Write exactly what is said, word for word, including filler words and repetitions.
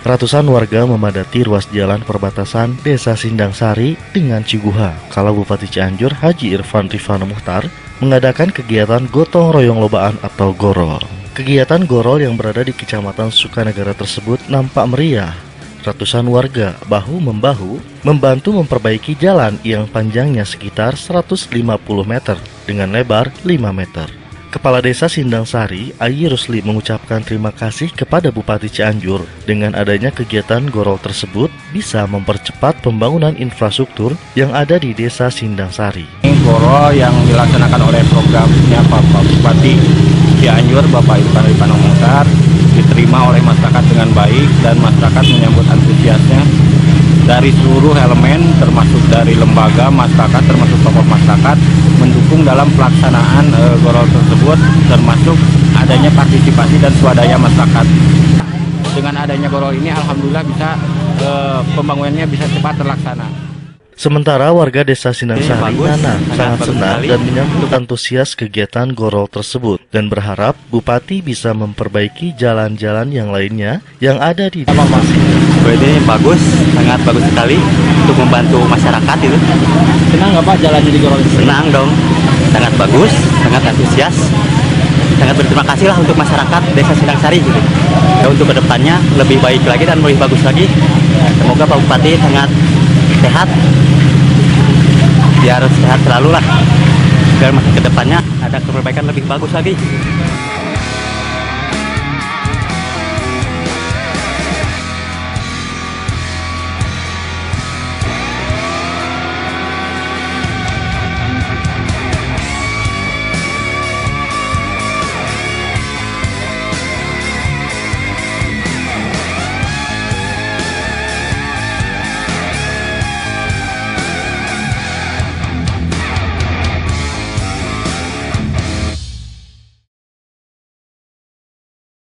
Ratusan warga memadati ruas jalan perbatasan Desa Sindang Sari dengan Ciguha kala Bupati Cianjur Haji Irfan Rifano Muchtar mengadakan kegiatan gotong royong lobaan atau gorol. Kegiatan gorol yang berada di Kecamatan Sukanegara tersebut nampak meriah. Ratusan warga bahu-membahu membantu memperbaiki jalan yang panjangnya sekitar seratus lima puluh meter dengan lebar lima meter. Kepala Desa Sindang Sari, Ayi Rusli, mengucapkan terima kasih kepada Bupati Cianjur. Dengan adanya kegiatan gorol tersebut bisa mempercepat pembangunan infrastruktur yang ada di Desa Sindang Sari. Ini gorol yang dilaksanakan oleh programnya Bapak Bupati Cianjur, Bapak Irfan Rifano Muchtar, diterima oleh masyarakat dengan baik dan masyarakat menyambut antusiasnya dari seluruh elemen, termasuk dari lembaga masyarakat, termasuk tokoh masyarakat, mendukung dalam pelaksanaan e, gorol tersebut, termasuk adanya partisipasi dan swadaya masyarakat. Dengan adanya gorol ini, alhamdulillah bisa e, pembangunannya bisa cepat terlaksana. Sementara warga Desa Sindang Sari, bagus, Nana, sangat senang sekali. dan menyambut antusias kegiatan gorol tersebut dan berharap Bupati bisa memperbaiki jalan-jalan yang lainnya yang ada di desa Sindang. Ini bagus, sangat bagus sekali untuk membantu masyarakat itu. Senang nggak Pak jalannya di gorol ini? Senang dong, sangat bagus, sangat antusias. Sangat berterima kasih lah untuk masyarakat Desa Sindang Sari gitu. Ya, untuk kedepannya lebih baik lagi dan lebih bagus lagi. Semoga Pak Bupati sangat sehat, biar sehat selalu lah, biar kedepannya ada perbaikan lebih bagus lagi.